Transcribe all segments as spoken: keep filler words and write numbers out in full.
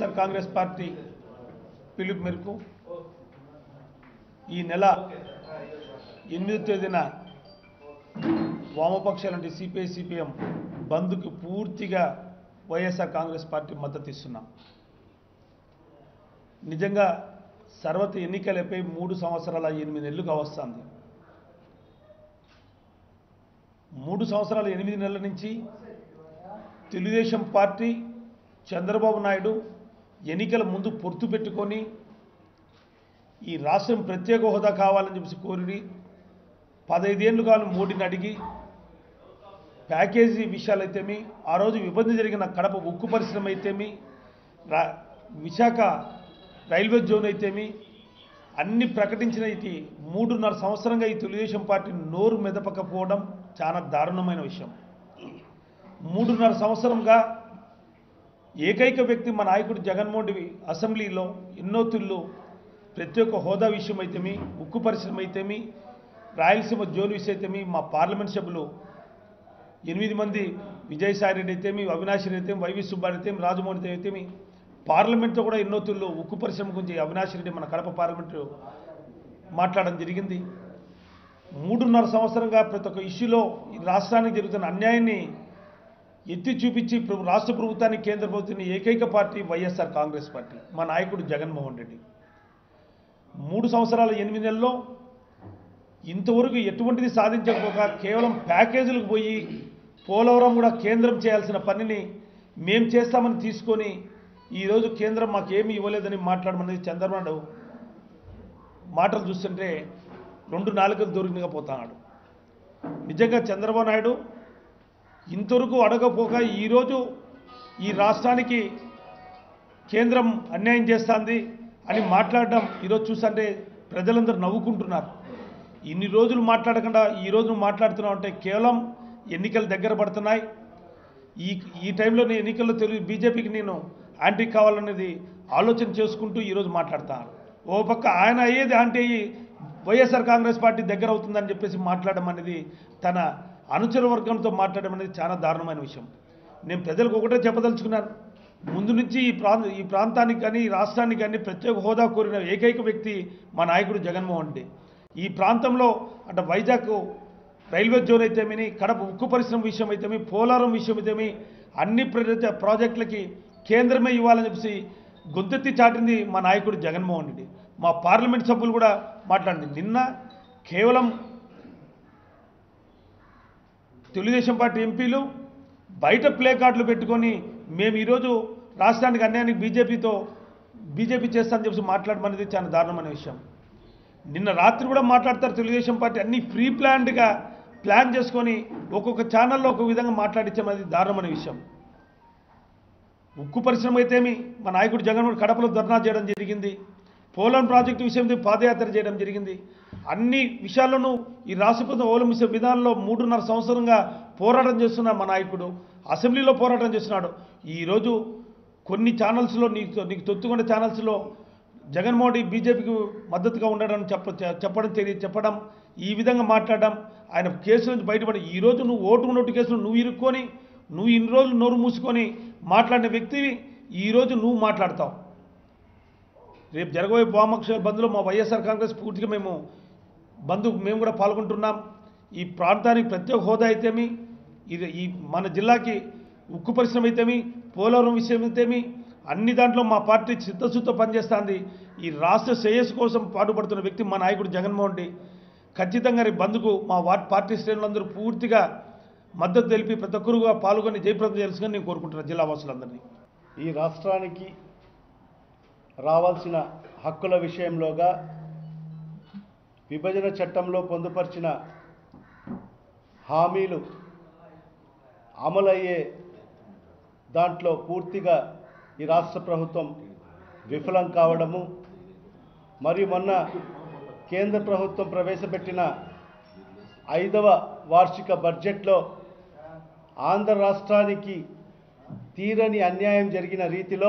YSR Congress party పిలుపు మేరకు ఈ నెల ఎనిమిదో తేదీన వామపక్షాలంటే సిపిఐ సిపిఎం బంద్కు పూర్తిగా వైఎస్ఆర్ కాంగ్రెస్ పార్టీ మద్దతు ఇస్తున్నాం. నిజంగా సర్వత్ర ఎన్నికలపై మూడు సంవత్సరాల ఎనిమిది నెలలు కావస్తుంది. మూడు సంవత్సరాల ఎనిమిది నెలల నుంచి తెలుగుదేశం పార్టీ చంద్రబాబు నాయుడు ఎన్నికల ముందు పొత్తు పెట్టుకొని ఈ రాష్ట్రం ప్రత్యేక హోదా కావాలని చెప్పి కోరి పదైదేళ్ళు కాలం మోడీని అడిగి ప్యాకేజీ విషయాలైతేమి, ఆ రోజు విభజన జరిగిన కడప ఉక్కు పరిశ్రమ అయితేమి, విశాఖ రైల్వే జోన్ అయితేమి అన్ని ప్రకటించిన ఇది మూడున్నర సంవత్సరంగా ఈ తెలుగుదేశం పార్టీ నోరు మెదపకపోవడం చాలా దారుణమైన విషయం. మూడున్నర సంవత్సరంగా ఏకైక వ్యక్తి మా నాయకుడు జగన్మోహన్ రెడ్డి అసెంబ్లీలో ఎన్నో తిళ్ళు ప్రత్యేక హోదా విషయం అయితేమి, ఉక్కు పరిశ్రమ అయితేమి, రాయలసీమ జోన్ విషయం అయితేమి, మా పార్లమెంట్ సభ్యులు ఎనిమిది మంది విజయసాయి రెడ్డి అయితేమి, అవినాష్ రెడ్డి అయితేమి, వైవి సుబ్బారెడ్డి అయితేమి, రాజమోహన్ రెడ్డి అయితేమి పార్లమెంట్లో కూడా ఎన్నో తిళ్ళు ఉక్కు పరిశ్రమ గురించి అవినాష్ రెడ్డి మన కడప పార్లమెంటు మాట్లాడడం జరిగింది. మూడున్నర సంవత్సరంగా ప్రతి ఒక్క ఇష్యూలో ఈ రాష్ట్రానికి జరుగుతున్న అన్యాయాన్ని ఎత్తి చూపించి రాష్ట్ర ప్రభుత్వాన్ని కేంద్ర ప్రభుత్వాన్ని ఏకైక పార్టీ వైఎస్ఆర్ కాంగ్రెస్ పార్టీ, మా నాయకుడు జగన్మోహన్ రెడ్డి. మూడు సంవత్సరాల ఎనిమిది నెలల్లో ఇంతవరకు ఎటువంటిది సాధించకపోగా కేవలం ప్యాకేజీలకు పోయి పోలవరం కూడా కేంద్రం చేయాల్సిన పనిని మేం చేస్తామని తీసుకొని ఈరోజు కేంద్రం మాకేమీ ఇవ్వలేదని మాట్లాడమనేది చంద్రబాబు మాటలు చూస్తుంటే రెండు నాలుగలు దొరికినగా పోతున్నాడు. నిజంగా చంద్రబాబు నాయుడు ఇంతవరకు అడగపోక ఈరోజు ఈ రాష్ట్రానికి కేంద్రం అన్యాయం చేస్తుంది అని మాట్లాడడం ఈరోజు చూస్తుంటే ప్రజలందరూ నవ్వుకుంటున్నారు. ఇన్ని రోజులు మాట్లాడకుండా ఈరోజు నువ్వు మాట్లాడుతున్నావు అంటే కేవలం ఎన్నికలు దగ్గర పడుతున్నాయి, ఈ ఈ టైంలో నేను ఎన్నికల్లో తెలుగు బీజేపీకి నేను యాంటీ కావాలనేది ఆలోచన చేసుకుంటూ ఈరోజు మాట్లాడతాను. ఓ పక్క ఆయన అయ్యేది యాంటీ అయ్యి వైఎస్ఆర్ కాంగ్రెస్ పార్టీ దగ్గర అవుతుందని చెప్పేసి మాట్లాడడం అనేది, తన అనుచర వర్గంతో మాట్లాడడం అనేది చాలా దారుణమైన విషయం. నేను ప్రజలకు ఒకటే చెప్పదలుచుకున్నాను, ముందు నుంచి ఈ ప్రాంత ఈ ప్రాంతానికి కానీ ఈ రాష్ట్రానికి కానీ ప్రత్యేక హోదా కోరిన ఏకైక వ్యక్తి మా నాయకుడు జగన్మోహన్ రెడ్డి. ఈ ప్రాంతంలో అంటే వైజాగ్ రైల్వే జోన్ అయితేమి, కడప ఉక్కు పరిశ్రమ విషయం అయితేమి, పోలవరం విషయం అయితేమి అన్ని ప్రాజెక్టులకి కేంద్రమే ఇవ్వాలని చెప్పేసి గొంతెత్తి చాటింది మా నాయకుడు జగన్మోహన్ రెడ్డి. మా పార్లమెంట్ సభ్యులు కూడా మాట్లాడింది. నిన్న కేవలం తెలుగుదేశం పార్టీ ఎంపీలు బయట ప్లే కార్డులు పెట్టుకొని మేము ఈరోజు రాష్ట్రానికి అన్యాయానికి బీజేపీతో బీజేపీ చేస్తామని చెప్పి మాట్లాడమనేది చాలా దారుణమైన విషయం. నిన్న రాత్రి కూడా మాట్లాడతారు తెలుగుదేశం పార్టీ అన్ని ప్రీ ప్లాన్డ్గా ప్లాన్ చేసుకొని ఒక్కొక్క ఛానల్లో ఒక విధంగా మాట్లాడించామనేది దారుణమైన విషయం. ఉక్కు పరిశ్రమ అయితేమి మా నాయకుడు జగన్మోహన్ కడపలో ధర్నా చేయడం జరిగింది, పోలవరం ప్రాజెక్టు విషయంలో పాదయాత్ర చేయడం జరిగింది. అన్ని విషయాల్లోనూ ఈ రాష్ట్ర ప్రభుత్వం అవలంబించే విధానంలో మూడున్నర సంవత్సరంగా పోరాటం చేస్తున్న మా నాయకుడు అసెంబ్లీలో పోరాటం చేస్తున్నాడు. ఈరోజు కొన్ని ఛానల్స్లో నీకు నీకు తొత్తుకున్న ఛానల్స్లో జగన్మోహన్ రెడ్డి బీజేపీకి మద్దతుగా ఉండడం చెప్ప చెప్పడం తెలియ చెప్పడం ఈ విధంగా మాట్లాడడం, ఆయన కేసు నుంచి బయటపడి ఈరోజు నువ్వు ఓటు నోటు కేసులు నువ్వు ఇరుక్కొని నువ్వు ఇన్ని రోజులు నోరు మూసుకొని మాట్లాడిన వ్యక్తివి ఈరోజు నువ్వు మాట్లాడతావు. రేపు జరగబోయే వామపక్ష బంద్లో మా వైఎస్ఆర్ కాంగ్రెస్ పూర్తిగా మేము బంధు మేము కూడా పాల్గొంటున్నాం. ఈ ప్రాంతానికి ప్రత్యేక హోదా అయితేమి, ఇది ఈ మన జిల్లాకి ఉక్కు పరిశ్రమ అయితేమి, పోలవరం విషయం అయితేమి అన్ని దాంట్లో మా పార్టీ చిత్తశుద్ధితో పనిచేస్తుంది. ఈ రాష్ట్ర శ్రేయస్సు కోసం పాటుపడుతున్న వ్యక్తి మా నాయకుడు జగన్మోహన్ రెడ్డి. ఖచ్చితంగా రేపు బంద్కు మా వార్డు పార్టీ శ్రేణులందరూ పూర్తిగా మద్దతు తెలిపి ప్రతి ఒక్కరుగా పాల్గొని జయప్రదం చేయాల్సిందిగా నేను కోరుకుంటున్నాను జిల్లా వాసులందరినీ. ఈ రాష్ట్రానికి రావాల్సిన హక్కుల విషయంలోగా విభజన చట్టంలో పొందుపరిచిన హామీలు అమలయ్యే దాంట్లో పూర్తిగా ఈ రాష్ట్ర ప్రభుత్వం విఫలం కావడము, మరియు మొన్న కేంద్ర ప్రభుత్వం ప్రవేశపెట్టిన ఐదవ వార్షిక బడ్జెట్లో ఆంధ్ర రాష్ట్రానికి తీరని అన్యాయం జరిగిన రీతిలో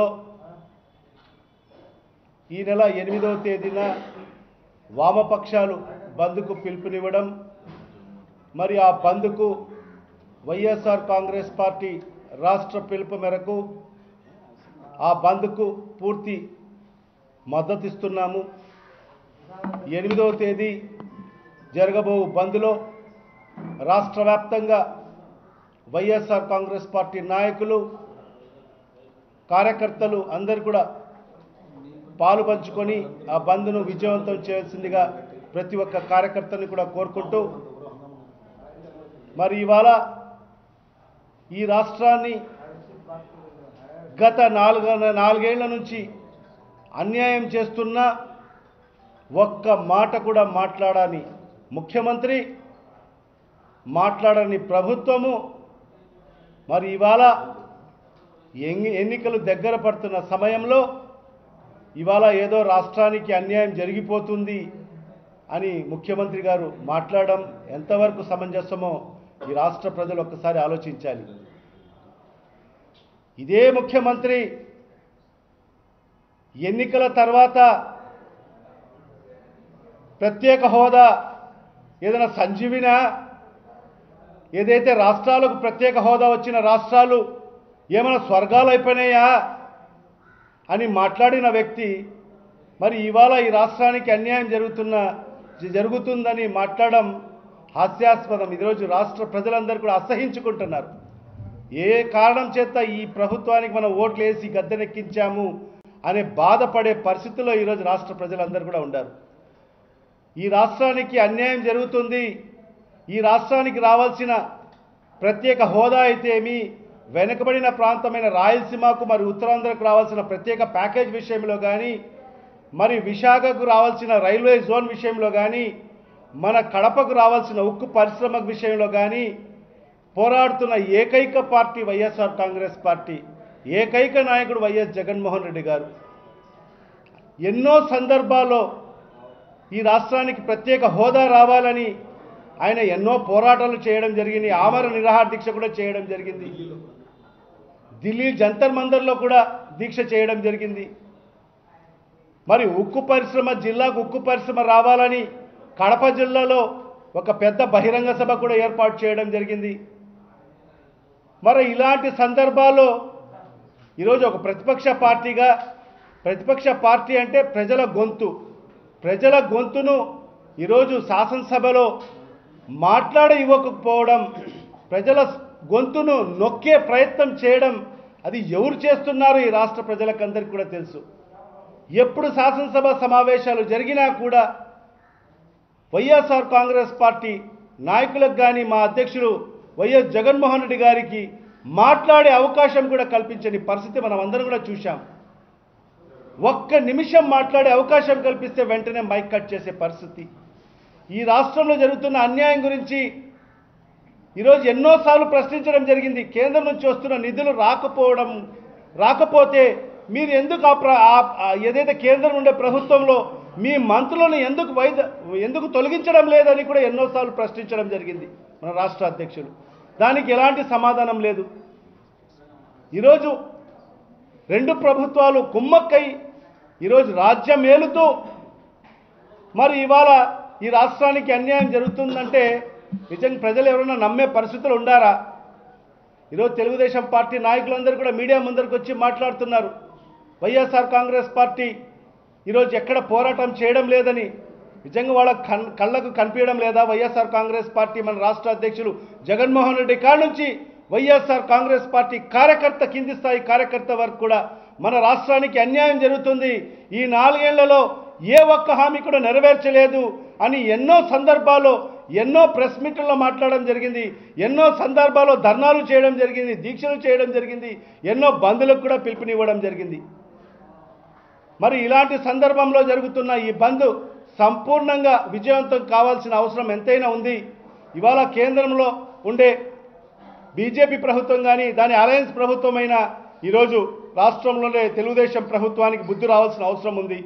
ఈ నెల ఎనిమిదవ తేదీన వామపక్షాలు బంద్కు పిలుపునివ్వడం, మరి ఆ బంద్కు వైఎస్ఆర్ కాంగ్రెస్ పార్టీ రాష్ట్ర పిలుపు మేరకు ఆ బంద్కు పూర్తి మద్దతిస్తున్నాము. ఎనిమిదవ తేదీ జరగబో బంద్లో రాష్ట్ర వ్యాప్తంగా వైఎస్ఆర్ కాంగ్రెస్ పార్టీ నాయకులు కార్యకర్తలు అందరూ కూడా పాలు పంచుకొని ఆ బంద్ను విజయవంతం చేయాల్సిందిగా ప్రతి ఒక్క కార్యకర్తని కూడా కోరుకుంటూ, మరి ఇవాళ ఈ రాష్ట్రాన్ని గత నాలుగు నాలుగేళ్ల నుంచి అన్యాయం చేస్తున్న ఒక్క మాట కూడా మాట్లాడని ముఖ్యమంత్రి, మాట్లాడని ప్రభుత్వము, మరి ఇవాళ ఎన్నికలు దగ్గర పడుతున్న సమయంలో ఇవాళ ఏదో రాష్ట్రానికి అన్యాయం జరిగిపోతుంది అని ముఖ్యమంత్రి గారు మాట్లాడడం ఎంతవరకు సమంజసమో ఈ రాష్ట్ర ప్రజలు ఒక్కసారి ఆలోచించాలి. ఇదే ముఖ్యమంత్రి ఎన్నికల తర్వాత ప్రత్యేక హోదా ఏదైనా సంజీవినా, ఏదైతే రాష్ట్రాలకు ప్రత్యేక హోదా వచ్చిన రాష్ట్రాలు ఏమైనా స్వర్గాలు అయిపోయినాయా అని మాట్లాడిన వ్యక్తి, మరి ఇవాళ ఈ రాష్ట్రానికి అన్యాయం జరుగుతున్న జరుగుతుందని మాట్లాడడం హాస్యాస్పదం. ఈరోజు రాష్ట్ర ప్రజలందరూ కూడా అసహించుకుంటున్నారు. ఏ కారణం చేత ఈ ప్రభుత్వానికి మనం ఓట్లు వేసి గద్దెనెక్కించాము అనే బాధపడే పరిస్థితుల్లో ఈరోజు రాష్ట్ర ప్రజలందరూ కూడా ఉన్నారు. ఈ రాష్ట్రానికి అన్యాయం జరుగుతుంది, ఈ రాష్ట్రానికి రావాల్సిన ప్రత్యేక హోదా అయితే ఏమి, వెనుకబడిన ప్రాంతమైన రాయలసీమకు మరి ఉత్తరాంధ్రకు రావాల్సిన ప్రత్యేక ప్యాకేజ్ విషయంలో కానీ, మరి విశాఖకు రావాల్సిన రైల్వే జోన్ విషయంలో కానీ, మన కడపకు రావాల్సిన ఉక్కు పరిశ్రమ విషయంలో కానీ పోరాడుతున్న ఏకైక పార్టీ వైఎస్ఆర్ కాంగ్రెస్ పార్టీ, ఏకైక నాయకుడు వైఎస్ జగన్మోహన్ రెడ్డి గారు. ఎన్నో సందర్భాల్లో ఈ రాష్ట్రానికి ప్రత్యేక హోదా రావాలని ఆయన ఎన్నో పోరాటాలు చేయడం జరిగింది. ఆమరణ నిరాహార దీక్ష కూడా చేయడం జరిగింది. ఢిల్లీ జంతర్ మందర్లో కూడా దీక్ష చేయడం జరిగింది. మరి ఉక్కు పరిశ్రమ, జిల్లాకు ఉక్కు పరిశ్రమ రావాలని కడప జిల్లాలో ఒక పెద్ద బహిరంగ సభ కూడా ఏర్పాటు చేయడం జరిగింది. మరి ఇలాంటి సందర్భాల్లో ఈరోజు ఒక ప్రతిపక్ష పార్టీగా, ప్రతిపక్ష పార్టీ అంటే ప్రజల గొంతు, ప్రజల గొంతును ఈరోజు శాసనసభలో మాట్లాడ ఇవ్వకపోవడం, ప్రజల గొంతును నొక్కే ప్రయత్నం చేయడం, అది ఎవరు చేస్తున్నారు ఈ రాష్ట్ర ప్రజలకందరికీ కూడా తెలుసు. ఎప్పుడు శాసనసభ సమావేశాలు జరిగినా కూడా వైఎస్ఆర్ కాంగ్రెస్ పార్టీ నాయకులకు కానీ మా అధ్యక్షులు వైఎస్ జగన్మోహన్ రెడ్డి గారికి మాట్లాడే అవకాశం కూడా కల్పించని పరిస్థితి మనం అందరం కూడా చూశాం. ఒక్క నిమిషం మాట్లాడే అవకాశం కల్పిస్తే వెంటనే మైక్ కట్ చేసే పరిస్థితి. ఈ రాష్ట్రంలో జరుగుతున్న అన్యాయం గురించి ఈరోజు ఎన్నోసార్లు ప్రశ్నించడం జరిగింది. కేంద్రం నుంచి వస్తున్న నిధులు రాకపోవడం రాకపోతే మీరు ఎందుకు ఏదైతే కేంద్రం ఉండే ప్రభుత్వంలో మీ మంత్రులను ఎందుకు వైద్య ఎందుకు తొలగించడం లేదని కూడా ఎన్నోసార్లు ప్రశ్నించడం జరిగింది మన రాష్ట్ర అధ్యక్షులు. దానికి ఎలాంటి సమాధానం లేదు. ఈరోజు రెండు ప్రభుత్వాలు కుమ్మక్కై ఈరోజు రాజ్యం ఏలుతూ మరి ఇవాళ ఈ రాష్ట్రానికి అన్యాయం జరుగుతుందంటే నిజంగా ప్రజలు ఎవరైనా నమ్మే పరిస్థితులు ఉండారా? ఈరోజు తెలుగుదేశం పార్టీ నాయకులందరూ కూడా మీడియా ముందరికి వచ్చి మాట్లాడుతున్నారు. వైఎస్ఆర్ కాంగ్రెస్ పార్టీ ఈరోజు ఎక్కడ పోరాటం చేయడం లేదని. నిజంగా వాళ్ళ కన్ కళ్ళకు కనిపించడం లేదా? వైఎస్ఆర్ కాంగ్రెస్ పార్టీ మన రాష్ట్ర అధ్యక్షులు జగన్మోహన్ రెడ్డి కాడ నుంచి వైఎస్ఆర్ కాంగ్రెస్ పార్టీ కార్యకర్త, కింది స్థాయి కార్యకర్త వరకు కూడా మన రాష్ట్రానికి అన్యాయం జరుగుతుంది, ఈ నాలుగేళ్లలో ఏ ఒక్క హామీ కూడా నెరవేర్చలేదు అని ఎన్నో సందర్భాల్లో ఎన్నో ప్రెస్ మీట్లలో మాట్లాడడం జరిగింది. ఎన్నో సందర్భాల్లో ధర్నాలు చేయడం జరిగింది, దీక్షలు చేయడం జరిగింది, ఎన్నో బంద్లకు కూడా పిలుపునివ్వడం జరిగింది. మరి ఇలాంటి సందర్భంలో జరుగుతున్న ఈ బంద్ సంపూర్ణంగా విజయవంతం కావాల్సిన అవసరం ఎంతైనా ఉంది. ఇవాళ కేంద్రంలో ఉండే బీజేపీ ప్రభుత్వం కానీ దాని అలయన్స్ ప్రభుత్వమైన ఈరోజు రాష్ట్రంలోనే తెలుగుదేశం ప్రభుత్వానికి బుద్ధి రావాల్సిన అవసరం ఉంది.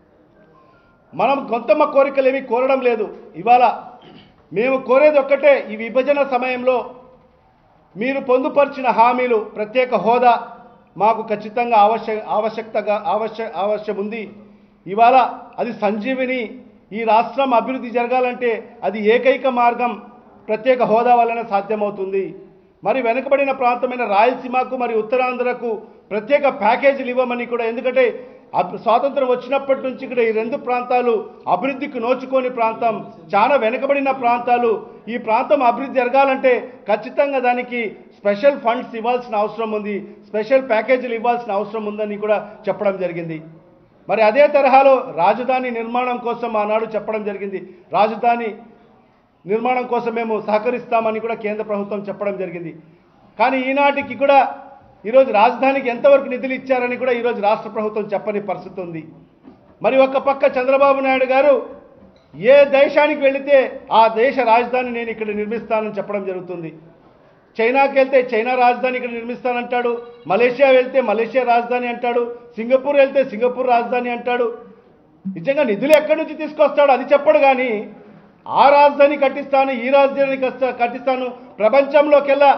మనం కొంతమ్మ కోరికలు ఏమీ కోరడం లేదు. ఇవాళ మేము కోరేది ఒక్కటే, ఈ విభజన సమయంలో మీరు పొందుపరిచిన హామీలు, ప్రత్యేక హోదా మాకు ఖచ్చితంగా ఆవశ్య ఆవశ్యకతగా ఆవశ్య ఆవశ్యం ఉంది. ఇవాళ అది సంజీవిని, ఈ రాష్ట్రం అభివృద్ధి జరగాలంటే అది ఏకైక మార్గం ప్రత్యేక హోదా వల్లనే సాధ్యమవుతుంది. మరి వెనుకబడిన ప్రాంతమైన రాయలసీమకు మరి ఉత్తరాంధ్రకు ప్రత్యేక ప్యాకేజీలు ఇవ్వమని కూడా, ఎందుకంటే స్వాతంత్రం వచ్చినప్పటి నుంచి ఇక్కడ ఈ రెండు ప్రాంతాలు అభివృద్ధికి నోచుకోని ప్రాంతం, చాలా వెనుకబడిన ప్రాంతాలు. ఈ ప్రాంతం అభివృద్ధి జరగాలంటే ఖచ్చితంగా దానికి స్పెషల్ ఫండ్స్ ఇవ్వాల్సిన అవసరం ఉంది, స్పెషల్ ప్యాకేజీలు ఇవ్వాల్సిన అవసరం ఉందని కూడా చెప్పడం జరిగింది. మరి అదే తరహాలో రాజధాని నిర్మాణం కోసం ఆనాడు చెప్పడం జరిగింది. రాజధాని నిర్మాణం కోసం మేము సహకరిస్తామని కూడా కేంద్ర ప్రభుత్వం చెప్పడం జరిగింది. కానీ ఈనాటికి కూడా ఈరోజు రాజధానికి ఎంతవరకు నిధులు ఇచ్చారని కూడా ఈరోజు రాష్ట్ర ప్రభుత్వం చెప్పని పరిస్థితి ఉంది. మరి ఒక పక్క చంద్రబాబు నాయుడు గారు ఏ దేశానికి వెళితే ఆ దేశ రాజధాని నేను ఇక్కడ నిర్మిస్తానని చెప్పడం జరుగుతుంది. చైనాకి వెళ్తే చైనా రాజధాని ఇక్కడ నిర్మిస్తానంటాడు, మలేషియా వెళ్తే మలేషియా రాజధాని అంటాడు, సింగపూర్ వెళ్తే సింగపూర్ రాజధాని అంటాడు. నిజంగా నిధులు ఎక్కడి నుంచి తీసుకొస్తాడు అది చెప్పడు, కానీ ఆ రాజధాని కట్టిస్తాను, ఈ రాజధాని కట్టిస్తాను, ప్రపంచంలోకెల్లా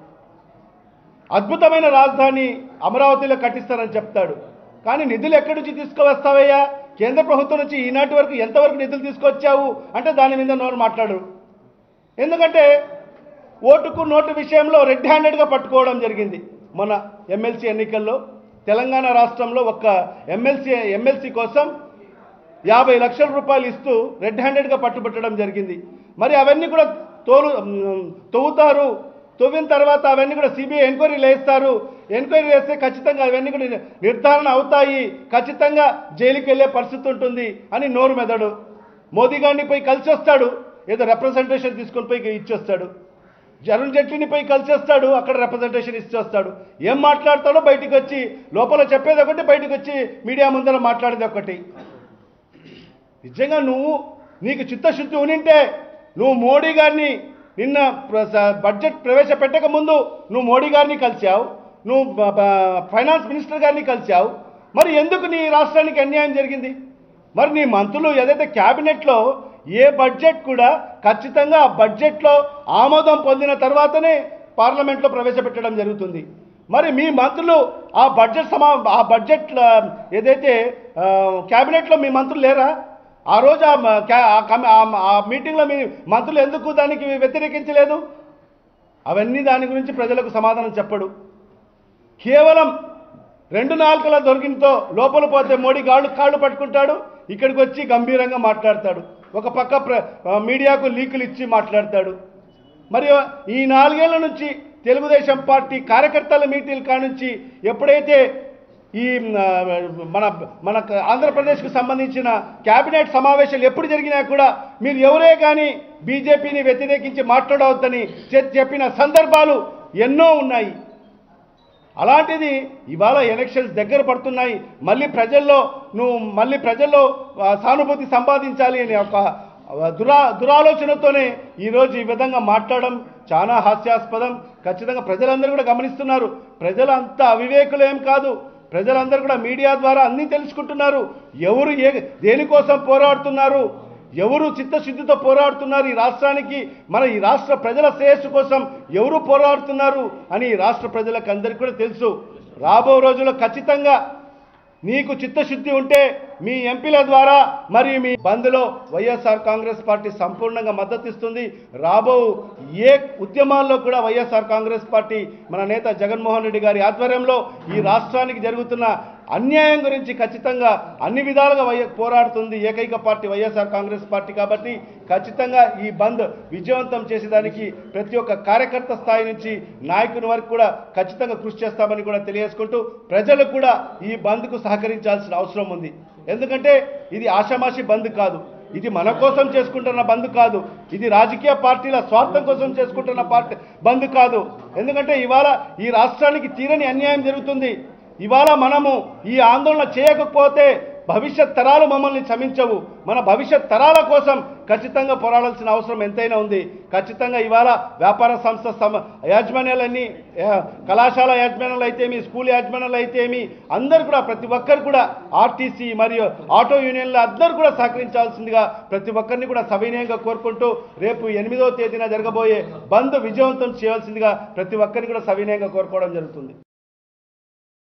అద్భుతమైన రాజధాని అమరావతిలో కట్టిస్తానని చెప్తాడు. కానీ నిధులు ఎక్కడి నుంచి తీసుకువస్తావయ్యా? కేంద్ర ప్రభుత్వం నుంచి ఈనాటి వరకు ఎంతవరకు నిధులు తీసుకొచ్చావు అంటే దాని మీద నోరు మాట్లాడరు. ఎందుకంటే ఓటుకు నోటు విషయంలో రెడ్ హ్యాండెడ్గా పట్టుకోవడం జరిగింది. మన ఎమ్మెల్సీ ఎన్నికల్లో తెలంగాణ రాష్ట్రంలో ఒక్క ఎమ్మెల్సీ ఎమ్మెల్సీ కోసం యాభై లక్షల రూపాయలు ఇస్తూ రెడ్ హ్యాండెడ్గా పట్టుబట్టడం జరిగింది. మరి అవన్నీ కూడా తోలు తవ్వుతారు, తవ్విన తర్వాత అవన్నీ కూడా సిబిఐ ఎంక్వైరీలు వేస్తారు, ఎంక్వైరీ వేస్తే ఖచ్చితంగా అవన్నీ కూడా నిర్ధారణ అవుతాయి, ఖచ్చితంగా జైలుకి వెళ్ళే పరిస్థితి ఉంటుంది అని నోరు మెదడు. మోదీ గారిని పోయి కలిసి వస్తాడు, ఏదో రిప్రజెంటేషన్ తీసుకొని పోయి ఇచ్చొస్తాడు. అరుణ్ జైట్లీని పోయి కలిసి వస్తాడు, అక్కడ రిప్రజెంటేషన్ ఇచ్చి వస్తాడు. ఏం మాట్లాడతాడో బయటికి వచ్చి, లోపల చెప్పేది ఒకటి, బయటకు వచ్చి మీడియా ముందర మాట్లాడేది ఒకటి. నిజంగా నువ్వు నీకు చిత్తశుద్ధి ఉనింటే నువ్వు మోడీ గారిని నిన్న బడ్జెట్ ప్రవేశపెట్టక ముందు నువ్వు మోడీ గారిని కలిసావు, నువ్వు ఫైనాన్స్ మినిస్టర్ గారిని కలిసావు. మరి ఎందుకు నీ రాష్ట్రానికి అన్యాయం జరిగింది? మరి నీ మంత్రులు ఏదైతే క్యాబినెట్లో ఏ బడ్జెట్ కూడా ఖచ్చితంగా ఆ బడ్జెట్లో ఆమోదం పొందిన తర్వాతనే పార్లమెంట్లో ప్రవేశపెట్టడం జరుగుతుంది. మరి మీ మంత్రులు ఆ బడ్జెట్ సమా ఆ బడ్జెట్ ఏదైతే క్యాబినెట్లో మీ మంత్రులు లేరా? ఆ రోజు ఆ మీటింగ్లో మీ మంత్రులు ఎందుకు దానికి వ్యతిరేకించలేదు? అవన్నీ దాని గురించి ప్రజలకు సమాధానం చెప్పడు. కేవలం రెండు నాలుకల దొరికినతో లోపల పోతే మోడీ గాళ్ళు కాళ్ళు పట్టుకుంటాడు, ఇక్కడికి వచ్చి గంభీరంగా మాట్లాడతాడు, ఒక పక్క ప్ర మీడియాకు లీకులు ఇచ్చి మాట్లాడతాడు. మరి ఈ నాలుగేళ్ల నుంచి తెలుగుదేశం పార్టీ కార్యకర్తల మీటింగ్ల కానుంచి ఎప్పుడైతే ఈ మన మన ఆంధ్రప్రదేశ్కు సంబంధించిన క్యాబినెట్ సమావేశాలు ఎప్పుడు జరిగినా కూడా మీరు ఎవరే కానీ బీజేపీని వ్యతిరేకించి మాట్లాడవద్దని చెప్పిన సందర్భాలు ఎన్నో ఉన్నాయి. అలాంటిది ఇవాళ ఎలక్షన్స్ దగ్గర పడుతున్నాయి, మళ్ళీ ప్రజల్లో నువ్వు మళ్ళీ ప్రజల్లో సానుభూతి సంపాదించాలి అనే ఒక దురా దురాలోచనతోనే ఈరోజు ఈ విధంగా మాట్లాడడం చాలా హాస్యాస్పదం. ఖచ్చితంగా ప్రజలందరూ కూడా గమనిస్తున్నారు. ప్రజలంతా అవివేకులు ఏం కాదు, ప్రజలందరూ కూడా మీడియా ద్వారా అన్నీ తెలుసుకుంటున్నారు. ఎవరు ఏ దేనికోసం పోరాడుతున్నారు, ఎవరు చిత్తశుద్ధితో పోరాడుతున్నారు, ఈ రాష్ట్రానికి మన ఈ రాష్ట్ర ప్రజల శ్రేయస్సు కోసం ఎవరు పోరాడుతున్నారు అని ఈ రాష్ట్ర ప్రజలకు అందరికీ కూడా తెలుసు. రాబో రోజుల్లో ఖచ్చితంగా నీకు చిత్తశుద్ధి ఉంటే మీ ఎంపీల ద్వారా మరి మీ బంద్లో వైఎస్ఆర్ కాంగ్రెస్ పార్టీ సంపూర్ణంగా మద్దతు ఇస్తుంది. రాబో ఏ ఉద్యమాల్లో కూడా వైఎస్ఆర్ కాంగ్రెస్ పార్టీ మన నేత జగన్మోహన్ రెడ్డి గారి ఆధ్వర్యంలో ఈ రాష్ట్రానికి జరుగుతున్న అన్యాయం గురించి ఖచ్చితంగా అన్ని విధాలుగా వై పోరాడుతుంది ఏకైక పార్టీ వైఎస్ఆర్ కాంగ్రెస్ పార్టీ. కాబట్టి ఖచ్చితంగా ఈ బంద్ విజయవంతం చేసేదానికి ప్రతి ఒక్క కార్యకర్త స్థాయి నుంచి నాయకుని వరకు కూడా ఖచ్చితంగా కృషి చేస్తామని కూడా తెలియజేసుకుంటూ ప్రజలు కూడా ఈ బంద్కు సహకరించాల్సిన అవసరం ఉంది. ఎందుకంటే ఇది ఆషామాషి బంద్ కాదు, ఇది మన కోసం చేసుకుంటున్న బంద్ కాదు, ఇది రాజకీయ పార్టీల స్వార్థం కోసం చేసుకుంటున్న పార్టీ బంద్ కాదు. ఎందుకంటే ఇవాళ ఈ రాష్ట్రానికి తీరని అన్యాయం జరుగుతుంది. ఇవాళ మనము ఈ ఆందోళన చేయకపోతే భవిష్యత్ తరాలు మమ్మల్ని క్షమించవు. మన భవిష్యత్ తరాల కోసం ఖచ్చితంగా పోరాడాల్సిన అవసరం ఎంతైనా ఉంది. ఖచ్చితంగా ఇవాళ వ్యాపార సంస్థ సమ యాజమాన్యాలన్నీ కళాశాల యాజమాన్యాలు అయితేమి, స్కూల్ యాజమాన్యాలు అయితేమి అందరూ కూడా ప్రతి ఒక్కరు కూడా ఆర్టీసీ మరియు ఆటో యూనియన్లు అందరూ కూడా సహకరించాల్సిందిగా ప్రతి ఒక్కరిని కూడా సవినయంగా కోరుకుంటూ రేపు ఎనిమిదవ తేదీన జరగబోయే బంద్ విజయవంతం చేయాల్సిందిగా ప్రతి ఒక్కరిని కూడా సవినయంగా కోరుకోవడం జరుగుతుంది.